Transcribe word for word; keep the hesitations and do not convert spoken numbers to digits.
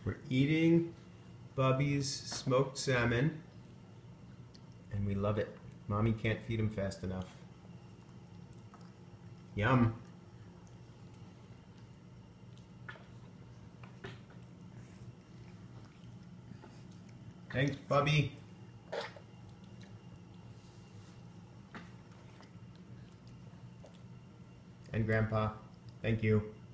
We're eating Bubbie's smoked salmon, and we love it. Mommy can't feed him fast enough. Yum. Thanks, Bubbie. And Grandpa, thank you.